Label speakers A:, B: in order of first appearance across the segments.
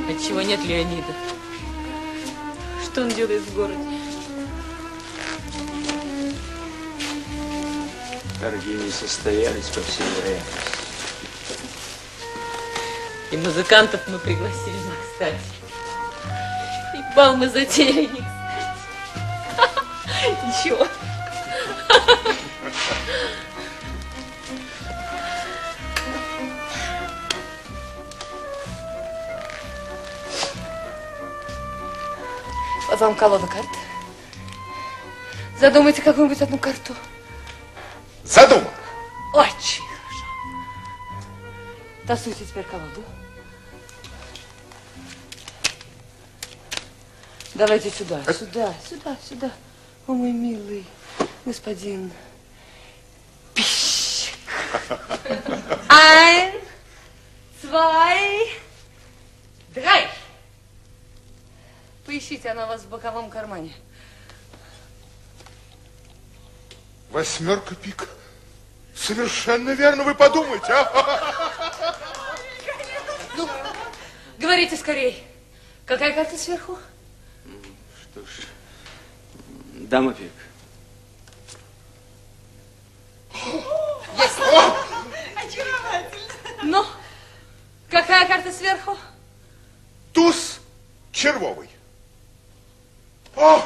A: Отчего нет Леонида? Что он делает в городе?
B: Торги не состоялись, по всей вероятности.
A: И музыкантов мы пригласили не кстати. И бал мы затеяли не кстати. Ничего. Вот вам колода карт. Задумайте какую-нибудь одну карту.
C: Задумал.
A: Очень хорошо. Тасуйте теперь колоду. Давайте сюда, сюда. О, мой милый господин пищик. Ein, zwei, drei. Поищите, она у вас в боковом кармане.
C: Восьмерка пик. Совершенно верно, вы подумайте, а?
A: Ну, говорите скорей. Какая карта сверху?
B: Что ж, дама пик.
A: Есть. Очаровательно. Ну, какая карта сверху?
C: Туз червовый. О!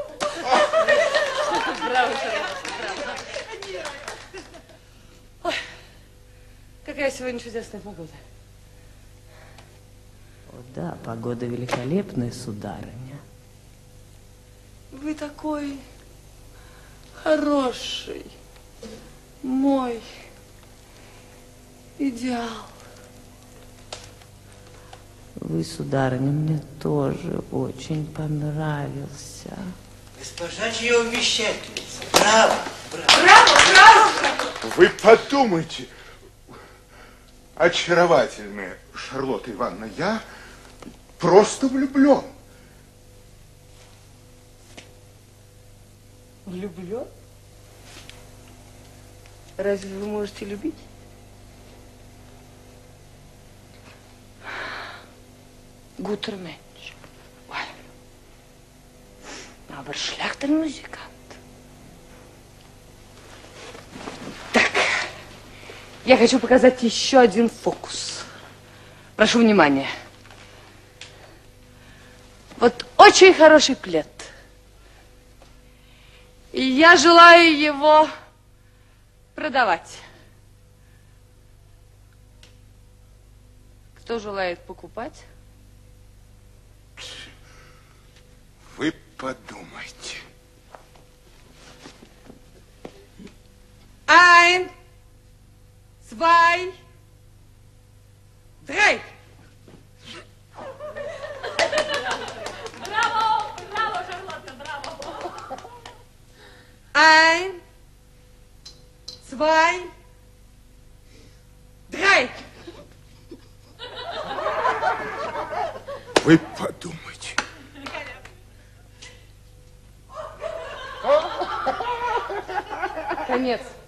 A: Браво, Шарлотта, браво. Ой, какая сегодня чудесная погода.
D: О, да, погода великолепная, сударыня.
A: Вы такой хороший, мой идеал.
D: Вы, сударыня, мне тоже очень понравился.
E: Госпожа чаевмещательница. Браво, браво.
A: Браво.
C: Вы подумайте. Очаровательная Шарлотта Ивановна, я просто влюблен.
A: Влюблен? Разве вы можете любить? Guter Mensch. Aber schlechter Musikant. Так, я хочу показать еще один фокус. Прошу внимания. Вот очень хороший плед. И я желаю его продавать. Кто желает покупать?
C: Вы подумайте.
A: Ein, zwei, drei.
F: Браво, браво, Шарлотта, браво.
A: Ein, zwei, drei.
C: Вы подумайте.
A: Конец.